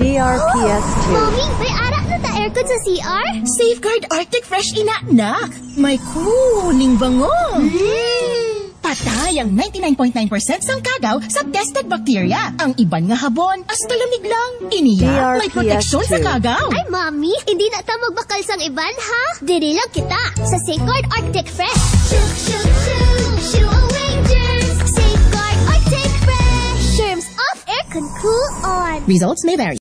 DRPS 2. Mommy, may arak na ta aircon sa CR? Safeguard Arctic Fresh inanak. May cooling bango. Patay ang 99.9% sang kagaw sa tested bacteria. Ang iban nga habon, hasta lamig lang. Iniya, may proteksyon sa kagaw. Ay, Mommy, hindi na ta magbakal sang iban, ha? Diri lang kita sa Safeguard Arctic Fresh. Shoo away germs. Safeguard Arctic Fresh. Germs off, aircon cool on. Results may vary.